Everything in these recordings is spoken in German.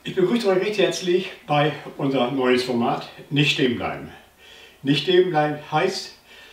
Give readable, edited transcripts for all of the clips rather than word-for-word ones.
Ich begrüße euch recht herzlich bei unser neues Format Nicht stehen bleiben. Nicht stehen bleiben heißt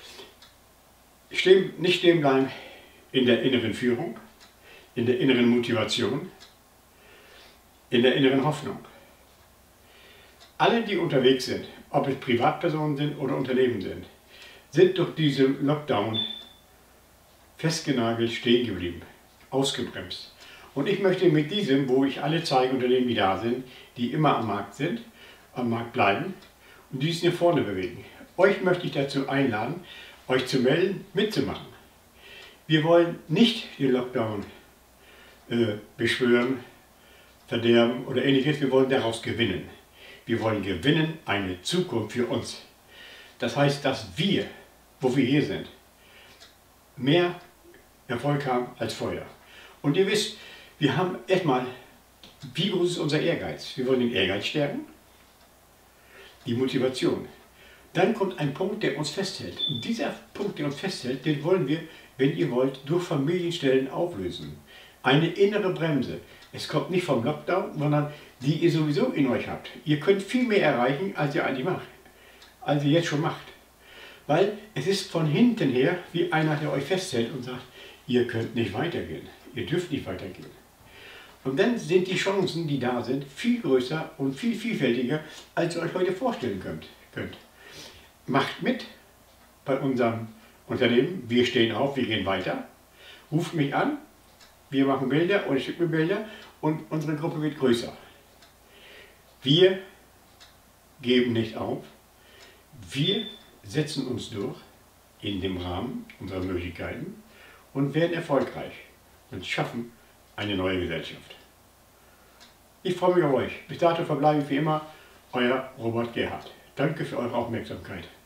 nicht stehen bleiben in der inneren Führung, in der inneren Motivation, in der inneren Hoffnung. Alle, die unterwegs sind, ob es Privatpersonen sind oder Unternehmen sind durch diesen Lockdown festgenagelt stehen geblieben, ausgebremst. Und ich möchte mit diesem, wo ich alle zeige Unternehmen, die da sind, die immer am Markt sind, am Markt bleiben und die sich nach vorne bewegen. Euch möchte ich dazu einladen, euch zu melden, mitzumachen. Wir wollen nicht den Lockdown beschwören, verderben oder ähnliches, wir wollen daraus gewinnen. Wir wollen gewinnen eine Zukunft für uns. Das heißt, dass wir, wo wir hier sind, mehr Erfolg haben als vorher. Und ihr wisst, wir haben erstmal, wie groß ist unser Ehrgeiz? Wir wollen den Ehrgeiz stärken, die Motivation. Dann kommt ein Punkt, der uns festhält. Und dieser Punkt, der uns festhält, den wollen wir, wenn ihr wollt, durch Familienstellen auflösen. Eine innere Bremse. Es kommt nicht vom Lockdown, sondern die ihr sowieso in euch habt. Ihr könnt viel mehr erreichen, als ihr eigentlich macht. Als ihr jetzt schon macht. Weil es ist von hinten her, wie einer, der euch festhält und sagt, ihr könnt nicht weitergehen. Ihr dürft nicht weitergehen. Und dann sind die Chancen, die da sind, viel größer und viel vielfältiger, als ihr euch heute vorstellen könnt. Macht mit bei unserem Unternehmen. Wir stehen auf, wir gehen weiter. Ruft mich an, wir machen Bilder oder schickt mir Bilder und unsere Gruppe wird größer. Wir geben nicht auf. Wir setzen uns durch in dem Rahmen unserer Möglichkeiten und werden erfolgreich und schaffen eine neue Gesellschaft. Ich freue mich auf euch. Bis dato verbleibe ich wie immer, euer Robert Gerhard. Danke für eure Aufmerksamkeit.